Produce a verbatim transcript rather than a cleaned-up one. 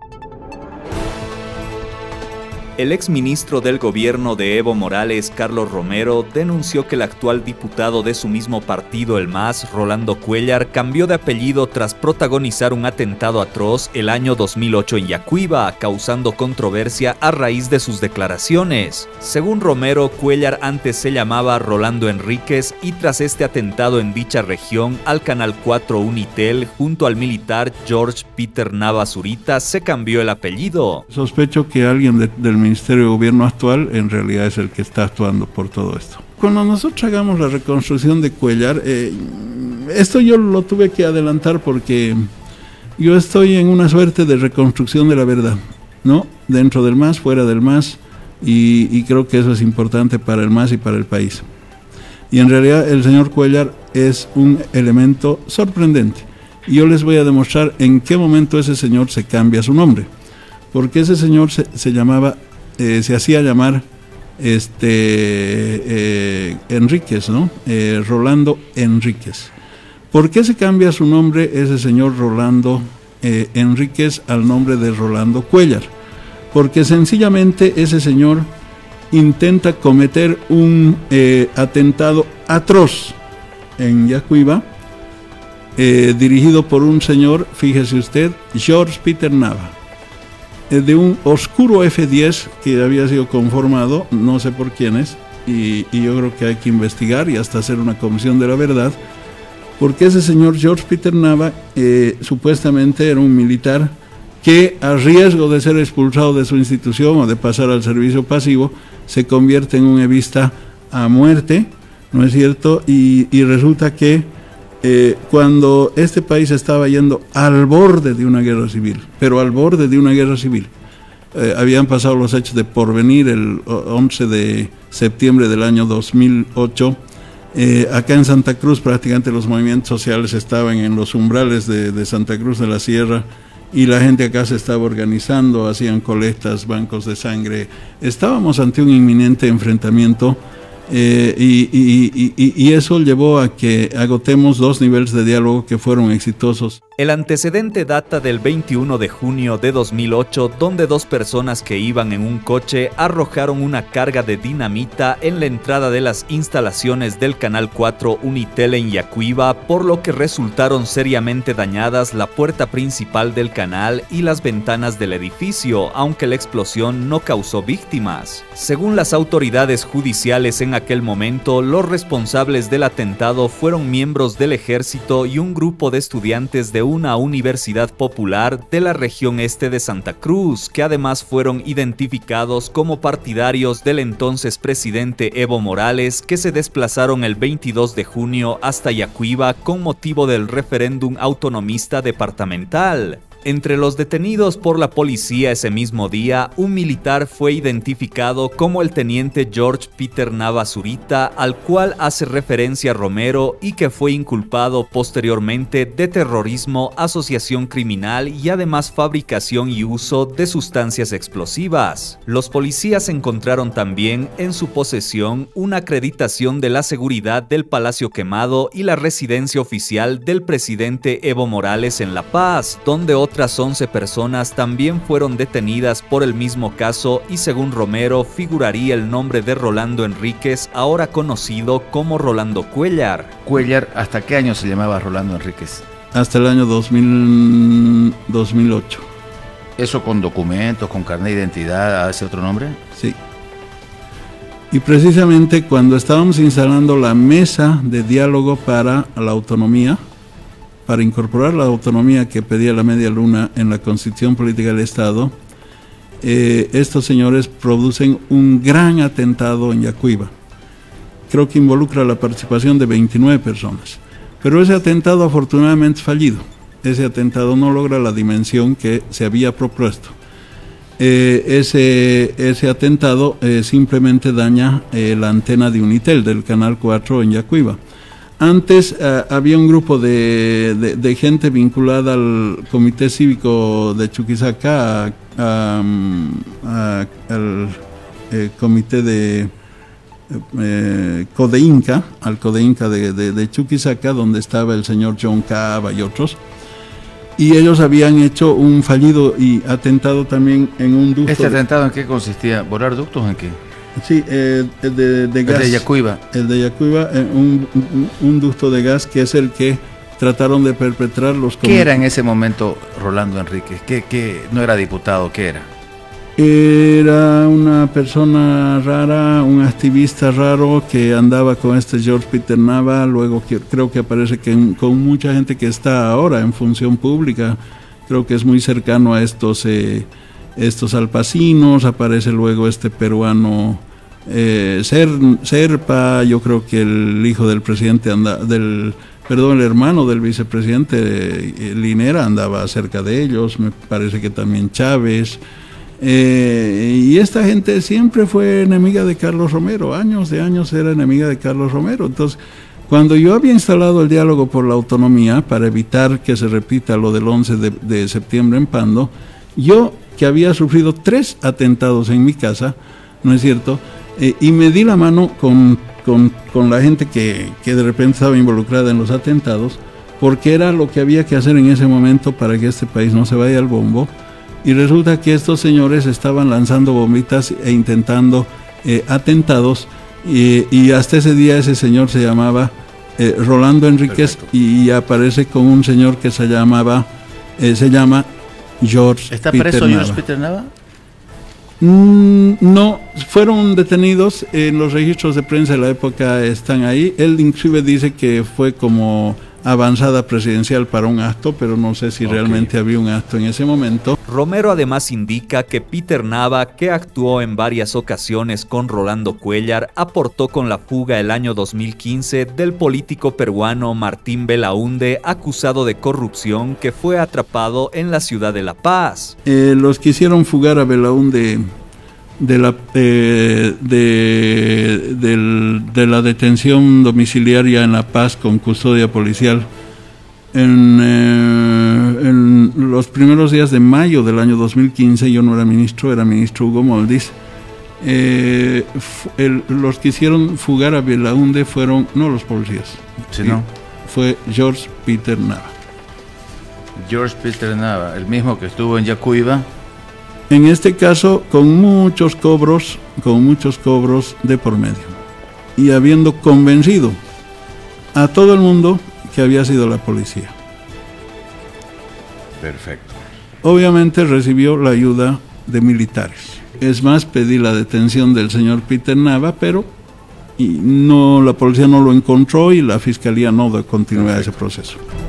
El exministro del gobierno de Evo Morales, Carlos Romero, denunció que el actual diputado de su mismo partido, el M A S, Rolando Cuéllar, cambió de apellido tras protagonizar un atentado atroz el año dos mil ocho en Yacuiba, causando controversia a raíz de sus declaraciones. Según Romero, Cuéllar antes se llamaba Rolando Enríquez y tras este atentado en dicha región, al Canal cuatro Unitel, junto al militar George Peter Nava Zurita, se cambió el apellido. Sospecho que alguien de, del Ministerio de Gobierno actual en realidad es el que está actuando por todo esto. Cuando nosotros hagamos la reconstrucción de Cuéllar, eh, esto yo lo tuve que adelantar porque yo estoy en una suerte de reconstrucción de la verdad, ¿no? Dentro del M A S, fuera del M A S, y, y creo que eso es importante para el M A S y para el país. Y en realidad el señor Cuéllar es un elemento sorprendente. Y yo les voy a demostrar en qué momento ese señor se cambia su nombre. Porque ese señor se, se llamaba, eh, se hacía llamar este, eh, Enríquez, ¿no? Eh, Rolando Enríquez. ¿Por qué se cambia su nombre ese señor Rolando eh, Enríquez al nombre de Rolando Cuéllar? Porque sencillamente ese señor intenta cometer un eh, atentado atroz en Yacuiba, eh, dirigido por un señor, fíjese usted, George Peter Nava, de un oscuro F diez que había sido conformado, no sé por quiénes, y, y yo creo que hay que investigar y hasta hacer una comisión de la verdad, porque ese señor George Peter Nava eh, supuestamente era un militar que, a riesgo de ser expulsado de su institución o de pasar al servicio pasivo, se convierte en un evista a muerte, ¿no es cierto? Y, y resulta que Eh, cuando este país estaba yendo al borde de una guerra civil, pero al borde de una guerra civil, eh, habían pasado los hechos de Porvenir el once de septiembre del año dos mil ocho, eh, acá en Santa Cruz prácticamente los movimientos sociales estaban en los umbrales de, de Santa Cruz de la Sierra, y la gente acá se estaba organizando, hacían colectas, bancos de sangre, estábamos ante un inminente enfrentamiento. Eh, y, y, y, y eso llevó a que agotemos dos niveles de diálogo que fueron exitosos. El antecedente data del veintiuno de junio de dos mil ocho, donde dos personas que iban en un coche arrojaron una carga de dinamita en la entrada de las instalaciones del Canal cuatro Unitel en Yacuiba, por lo que resultaron seriamente dañadas la puerta principal del canal y las ventanas del edificio, aunque la explosión no causó víctimas. Según las autoridades judiciales en aquel momento, los responsables del atentado fueron miembros del ejército y un grupo de estudiantes de una universidad popular de la región este de Santa Cruz, que además fueron identificados como partidarios del entonces presidente Evo Morales, que se desplazaron el veintidós de junio hasta Yacuiba con motivo del referéndum autonomista departamental. Entre los detenidos por la policía ese mismo día, un militar fue identificado como el teniente George Peter Nava Zurita, al cual hace referencia Romero y que fue inculpado posteriormente de terrorismo, asociación criminal y además fabricación y uso de sustancias explosivas. Los policías encontraron también en su posesión una acreditación de la seguridad del Palacio Quemado y la residencia oficial del presidente Evo Morales en La Paz, donde otras once personas también fueron detenidas por el mismo caso y según Romero figuraría el nombre de Rolando Enríquez, ahora conocido como Rolando Cuéllar. Cuéllar, ¿hasta qué año se llamaba Rolando Enríquez? Hasta el año dos mil, dos mil ocho. ¿Eso con documentos, con carnet de identidad, a ese otro nombre? Sí. Y precisamente cuando estábamos instalando la mesa de diálogo para la autonomía, para incorporar la autonomía que pedía la media luna en la Constitución Política del Estado, eh, estos señores producen un gran atentado en Yacuiba. Creo que involucra la participación de veintinueve personas. Pero ese atentado afortunadamente es fallido. Ese atentado no logra la dimensión que se había propuesto. Eh, ese, ese atentado eh, simplemente daña eh, la antena de Unitel del Canal cuatro en Yacuiba. Antes uh, había un grupo de, de, de gente vinculada al Comité Cívico de Chuquisaca, a, a, a, al eh, Comité de eh, Codeinca, al Codeinca de, de, de Chuquisaca, donde estaba el señor John Cava y otros. y ellos habían hecho un fallido y atentado también en un ducto. ¿Este atentado en qué consistía? ¿Volar ductos en qué? Sí, eh, de, de gas. El de Yacuiba. El de Yacuiba, eh, un, un, un ducto de gas que es el que trataron de perpetrar los... ¿Qué era en ese momento Rolando Enríquez? ¿Qué, qué, no era diputado? ¿Qué era? Era una persona rara, un activista raro que andaba con este George Peter Nava, luego que, creo que aparece que en, con mucha gente que está ahora en función pública, creo que es muy cercano a estos, eh, estos alpacinos, aparece luego este peruano eh, Ser, Serpa, yo creo que el hijo del presidente, anda, del, perdón, el hermano del vicepresidente eh, Linera andaba cerca de ellos, me parece que también Chávez. Eh, y esta gente siempre fue enemiga de Carlos Romero, años de años era enemiga de Carlos Romero. Entonces, cuando yo había instalado el diálogo por la autonomía para evitar que se repita lo del once de, de septiembre en Pando, yo que había sufrido tres atentados en mi casa, ¿no es cierto? Eh, y me di la mano con, con, con la gente que, que de repente estaba involucrada en los atentados, porque era lo que había que hacer en ese momento para que este país no se vaya al bombo. Y resulta que estos señores estaban lanzando bombitas e intentando eh, atentados y, y hasta ese día ese señor se llamaba eh, Rolando Enríquez. Perfecto. Y aparece con un señor que se llamaba eh, se llama George ¿Está Peter preso Nava. George Peter Nava? Mm, no, fueron detenidos en los registros de prensa de la época, están ahí. Él inclusive dice que fue como avanzada presidencial para un acto, pero no sé si okay. realmente había un acto en ese momento. Romero además indica que Peter Nava, que actuó en varias ocasiones con Rolando Cuéllar, aportó con la fuga el año dos mil quince del político peruano Martín Belaúnde, acusado de corrupción, que fue atrapado en la ciudad de La Paz. Eh, los que hicieron fugar a Belaúnde de la, eh, de, de, de la detención domiciliaria en La Paz con custodia policial en, eh, en los primeros días de mayo del año dos mil quince. Yo no era ministro, era ministro Hugo Moldis. Eh, el, los que hicieron fugar a Belaúnde fueron no los policías, sí, no. Fue George Peter Nava. George Peter Nava, el mismo que estuvo en Yacuiba. En este caso, con muchos cobros, con muchos cobros de por medio. Y habiendo convencido a todo el mundo que había sido la policía. Perfecto. Obviamente recibió la ayuda de militares. Es más, pedí la detención del señor Peter Nava, pero y no, la policía no lo encontró y la fiscalía no continuó ese proceso.